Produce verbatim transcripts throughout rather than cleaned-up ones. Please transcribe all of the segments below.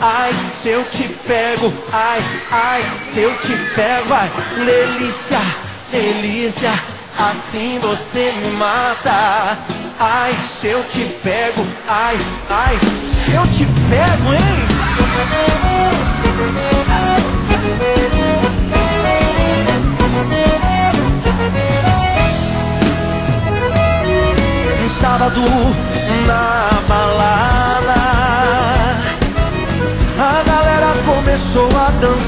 ai, se eu te pego, ai, ai, se eu te pego, vai, delícia, delícia, assim você me mata. Ai, se eu te pego, ai, ai, se eu te pego, hein? Um sábado na balada, a galera começou a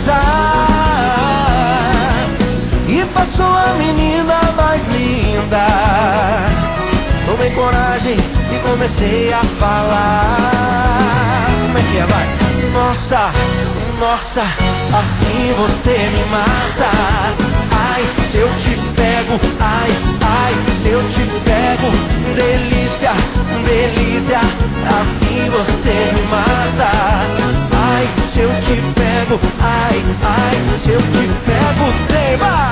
dançar e passou a menina mais linda. Tomei coragem e comecei a falar. Como é que é, vai? Nossa, nossa, assim você me mata. Ai, se eu te pego, ai, ai, se eu te pego, delícia, delícia, assim você me mata. Ai, se eu te pego, ai, ai, se eu te pego, tema.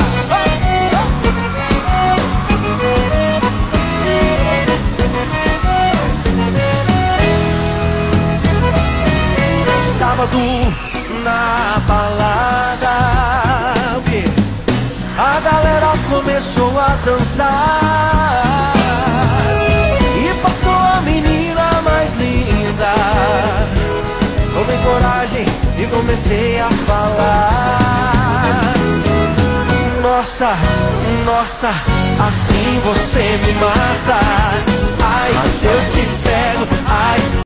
Sábado na balada, o quê? A galera começou a dançar e passou a menina mais linda. Tomei coragem e comecei a falar. Nossa, nossa, assim você me mata. Ai, se eu te pego, ai.